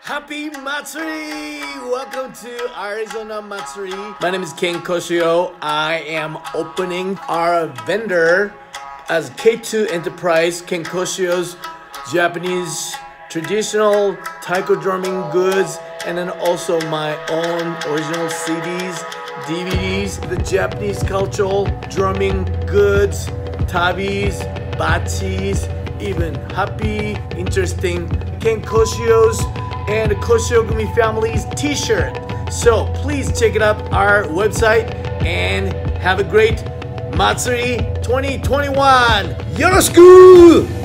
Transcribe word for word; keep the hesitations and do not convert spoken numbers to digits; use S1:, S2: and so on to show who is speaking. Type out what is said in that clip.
S1: Happy Matsuri! Welcome to Arizona Matsuri. My name is Ken Koshio. I am opening our vendor as K two Enterprise, Ken Koshio's Japanese traditional taiko drumming goods, and then also my own original C Ds, D V Ds, the Japanese cultural drumming goods, tabis, bachis, even happy, interesting Ken Koshio's and the Koshiogumi family's t-shirt. So please check it out, our website, and have a great Matsuri twenty twenty-one. Yoroshiku!